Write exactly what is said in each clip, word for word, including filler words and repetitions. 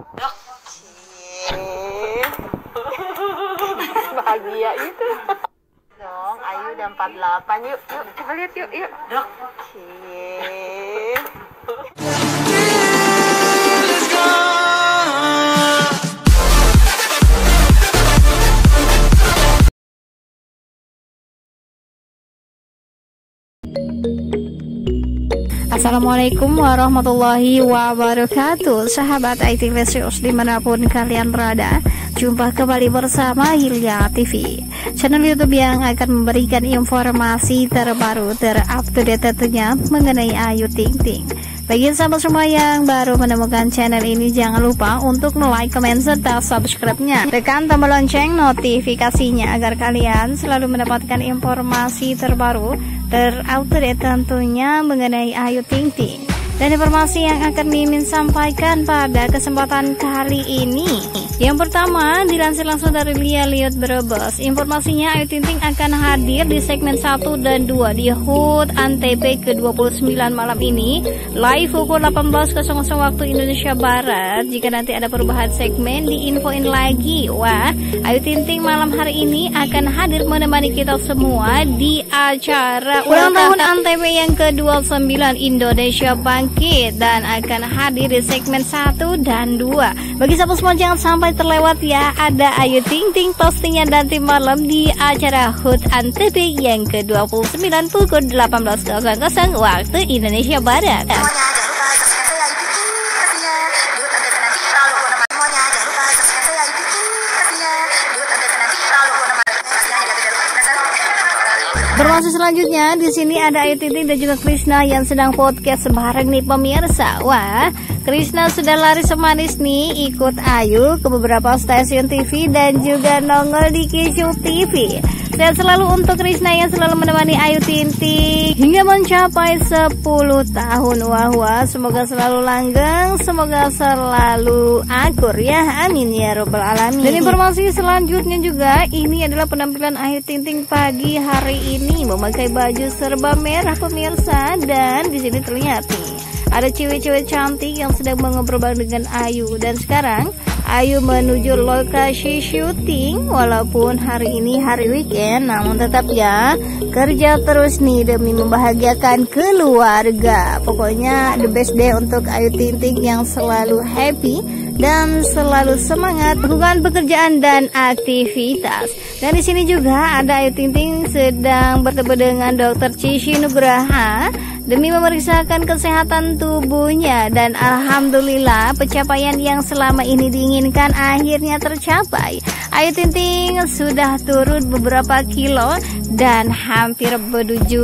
Dok. Bahagia itu. Dong, Ayu udah empat puluh delapan. Yuk, yuk, coba lihat yuk, yuk. Dok. Cie. Assalamualaikum warahmatullahi wabarakatuh. Sahabat I T Lesius dimanapun kalian berada, jumpa kembali bersama Hilya T V, channel YouTube yang akan memberikan informasi terbaru terupdate tentunya mengenai Ayu Ting Ting. Bagi sahabat semua yang baru menemukan channel ini, jangan lupa untuk like, comment, serta subscribe-nya. Tekan tombol lonceng notifikasinya agar kalian selalu mendapatkan informasi terbaru terupdate tentunya mengenai Ayu Ting Ting. Dan informasi yang akan Mimin sampaikan pada kesempatan kali ini, yang pertama dilansir langsung dari Lia Liut Brebes. Informasinya Ayu Ting Ting akan hadir di segmen satu dan dua di H U T Antv ke dua puluh sembilan malam ini, live pukul delapan belas waktu Indonesia Barat. Jika nanti ada perubahan segmen, diinfoin lagi. Wah, Ayu Ting Ting malam hari ini akan hadir menemani kita semua di acara ulang tahun Antv yang ke dua puluh sembilan Indonesia Bangkit, dan akan hadir di segmen satu dan dua. Bagi sahabat semua jangan sampai terlewat ya, ada Ayu Ting Ting pastinya nanti malam di acara H U T Antv yang ke dua puluh sembilan pukul delapan belas waktu Indonesia Barat. Informasi selanjutnya, di sini ada Ayu Ting Ting dan juga Krishna yang sedang podcast bareng nih pemirsa. Wah, Krishna sudah lari semanis nih ikut Ayu ke beberapa stasiun T V dan juga nongol di Kishu T V. Sehat selalu untuk Krishna yang selalu menemani Ayu Ting Ting hingga mencapai sepuluh tahun. Wah wah, semoga selalu langgeng, semoga selalu akur ya, amin ya robbal alamin. Dan informasi selanjutnya juga, ini adalah penampilan Ayu Ting Ting pagi hari ini memakai baju serba merah pemirsa, dan di sini terlihat nih ada cewek-cewek cantik yang sedang mengobrol dengan Ayu. Dan sekarang Ayu menuju lokasi syuting, walaupun hari ini hari weekend, namun tetap ya kerja terus nih demi membahagiakan keluarga. Pokoknya the best day untuk Ayu Ting Ting yang selalu happy dan selalu semangat melakukan pekerjaan dan aktivitas. Dan di sini juga ada Ayu Ting Ting sedang bertemu dengan dokter Cici Nugraha demi memeriksakan kesehatan tubuhnya, dan alhamdulillah pencapaian yang selama ini diinginkan akhirnya tercapai. Ayu Ting Ting sudah turun beberapa kilo dan hampir menuju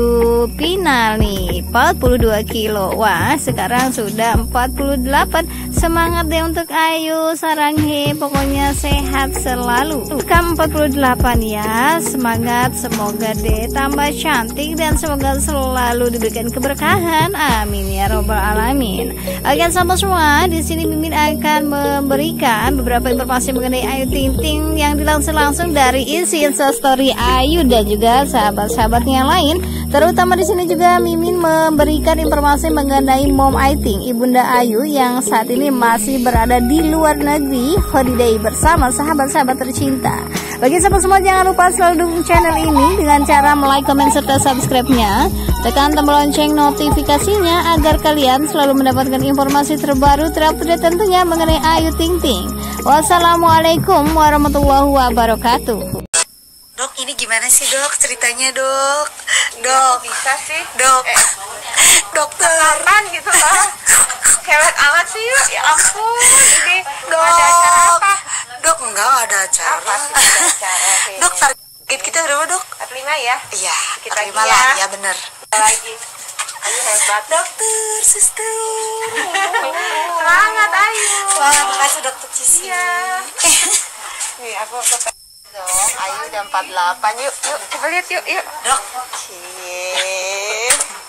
final nih, empat puluh dua kilo. Wah, sekarang sudah empat puluh delapan. Semangat deh untuk Ayu, saranghe, pokoknya sehat selalu. Kam empat puluh delapan ya, semangat, semoga deh tambah cantik dan semoga selalu diberikan keberkahan, amin ya robbal alamin. Oke sahabat semua, di sini Mimin akan memberikan beberapa informasi mengenai Ayu Ting Ting yang dilansir langsung dari isi Instastory Ayu dan juga sahabat-sahabatnya yang lain. Terutama di sini juga Mimin memberikan informasi mengenai Mom I Ting, ibunda Ayu yang saat ini masih berada di luar negeri holiday bersama sahabat-sahabat tercinta. Bagi sahabat semua jangan lupa selalu dukung channel ini dengan cara like, comment, serta subscribe-nya. Tekan tombol lonceng notifikasinya agar kalian selalu mendapatkan informasi terbaru terupdate tentunya mengenai Ayu Ting Ting. Wassalamualaikum warahmatullahi wabarakatuh. Dok, ini gimana sih dok ceritanya dok? Dok, Bisa sih. dok, Eh, dokter, kapan gitu lah. Hebat amat sih yuk. Ya ampun. Ini dok, ada acara apa? dok enggak ada acara. Apa sih ada acara? Dok, target kita berapa dok? empat puluh lima ya? Iya, Kita terima lagi lah, ya. ya bener. Lagi. Ayu hebat. Dokter, suster. Semangat Ayu. Wah, makasih dokter Cici. Iya. Nih aku ke dong, Ayu udah empat puluh delapan. Yuk, yuk, coba lihat yuk, yuk. Dok, Cie.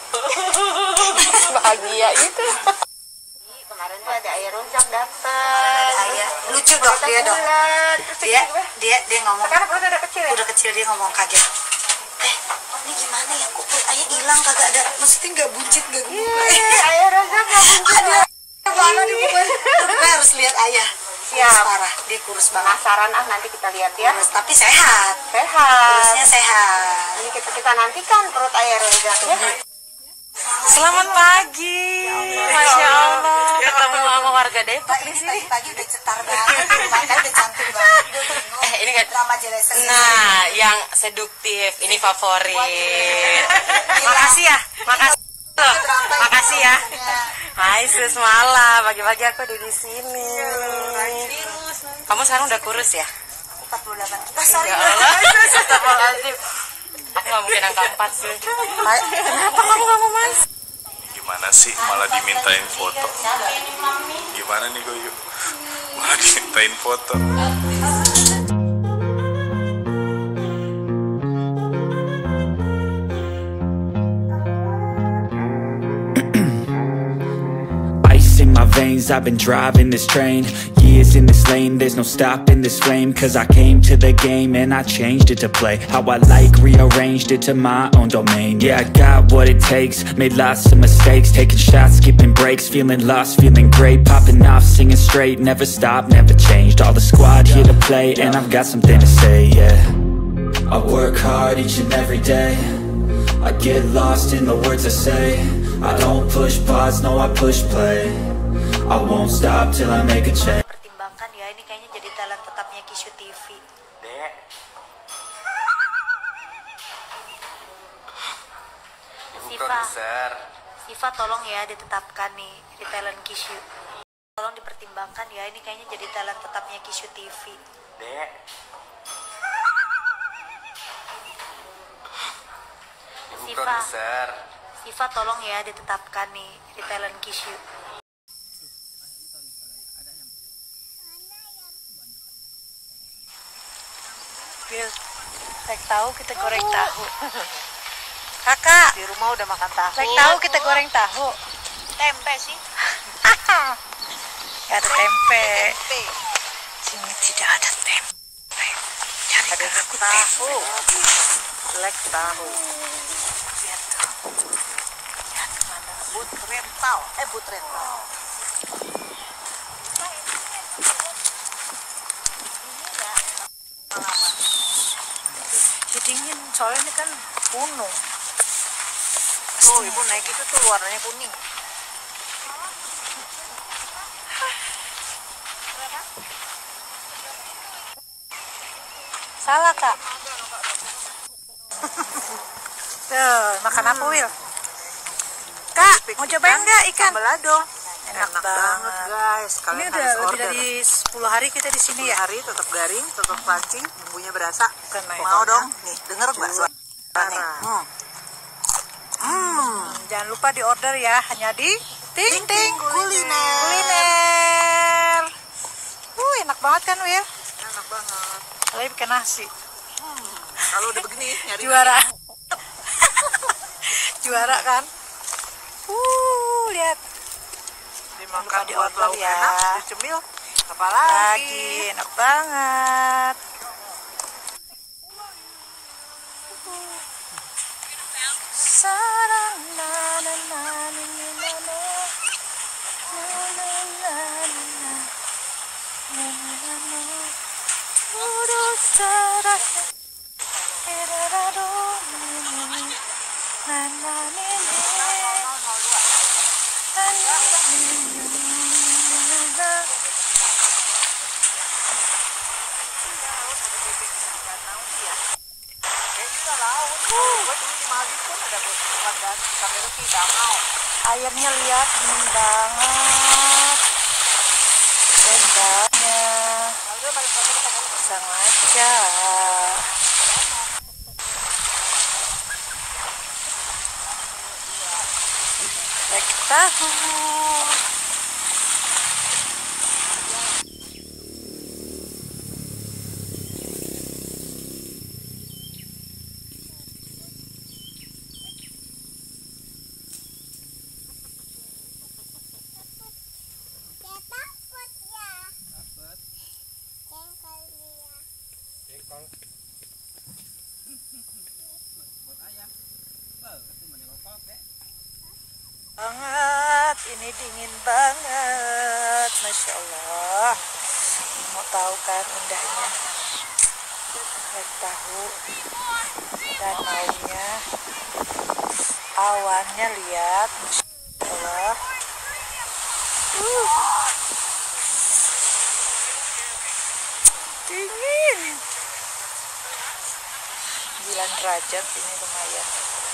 Bahagia itu. Kemarin tuh ada Ayah Rojak datang. ayah lucu dok dia dok. Dia, dia, dia ngomong. Sekarang perut udah kecil ya? Udah kecil dia ngomong kaget. Eh, ini gimana ya? Kok perut ayah hilang kagak ada? Maksudnya nggak buncit nggak Iya, Ayah Rojak nggak buncit. Ada mana di buku? Kita harus lihat ayah. Kurus parah, dia kurus banget. Penasaran ah, nanti kita lihat ya. Kurus, tapi sehat. Sehat. Kurusnya sehat. Ini kita, kita nantikan perut ayah Reza ya. Selamat pagi. Masya Allah. Ketemu sama warga Depok di sini. Pagi-pagi udah cetar banget, makan udah cantik banget. Eh, ini kan drama jelas. Nah, yang seduktif, ini favorit. Makasih ya, makasih loh, makasih ya. Hai Sus Mala, pagi-pagi aku di sini. Kamu sekarang udah kurus ya? empat puluh delapan. Oh, sorry. Ya Allah, astagfirullahaladzim. Aku gak mungkin angka empat sih. Kenapa kamu gak mau mas? Gimana sih malah dimintain foto? Gimana nih Goyu? Malah dimintain foto. Ice in my veins, I've been driving this train. Years in this lane, there's no stopping this flame. Cause I came to the game and I changed it to play how I like, rearranged it to my own domain. Yeah, I got what it takes, made lots of mistakes, taking shots, skipping breaks, feeling lost, feeling great, popping off, singing straight, never stopped, never changed. All the squad here to play and I've got something to say, yeah. I work hard each and every day, I get lost in the words I say. I don't push pause, no I push play. I won't stop till I make a change. Pertimbangkan ya, ini kayaknya jadi talent tetapnya Kishu T V. Dek. Siva, Siva tolong ya ditetapkan nih di talent Kishu. Tolong dipertimbangkan ya, ini kayaknya jadi talent tetapnya Kishu T V. Dek. Siva, Siva tolong ya ditetapkan nih di talent Kishu. Bil, rek tahu kita goreng tahu. Kakak, Di rumah udah makan tahu. rek tahu kita goreng tahu. Tempe sih. Gak ada tempe. Sini tidak ada tempe. Cari aku Tahu. tempe. Lek tahu. Lihat tuh. Lihat kemana? But rental. Eh but rental. Ya dingin, soalnya ini kan gunung. Oh, ibu naik itu tuh warnanya kuning. Salah kak. Tuh, makan apa Wil? Kak, mau cobain nggak ikan? Balado. Enak, Enak banget. banget guys. Ini Kalian udah harus lebih order. dari sepuluh hari kita di sini ya. Hari tetap garing, tetap crunchy, bumbunya berasa. Bukan main. Mau dong? Nih, denger gak suaranya? Hmm. Hmm, jangan lupa di order ya, hanya di Ting Ting Kuliner. Kuliner. Uh, enak banget kan Wil? Enak banget. Kalian bikin nasi. Kalau udah begini nyari Juara. Juara kan? Uh, lihat. dimakan Lupa di buat order lauk ya. enak, dicemil. Lagi, Apalagi? enak banget. Sarang na na na na na na na na na na na na na Urus sarang erararo na na na Airnya lihat dingin banget. Tendanya sengaja. Lek tahu. Banget, ini dingin banget. Mau tahu kan indahnya. Lihat tahu danaunya, awannya, lihat, Masya Allah. Uh. Dingin. sembilan derajat ini lumayan.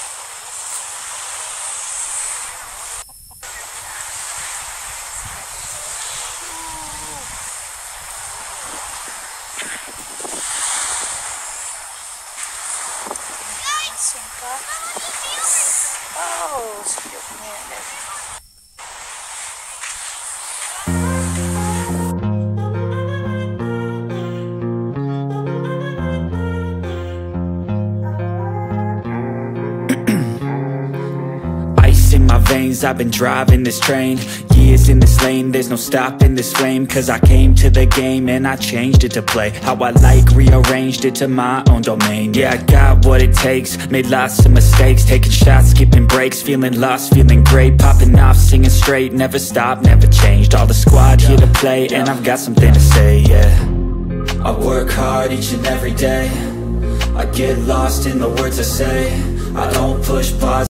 Sumpah. Oh, sejuknya. Ice in my veins, I've been driving this train. Years in this lane, there's no stopping this flame. Cause I came to the game and I changed it to play how I like, rearranged it to my own domain. Yeah, I got what it takes, made lots of mistakes, taking shots, skipping breaks, feeling lost, feeling great, popping off, singing straight, never stopped, never changed. All the squad here to play and I've got something to say, yeah. I work hard each and every day, I get lost in the words I say, I don't push pause.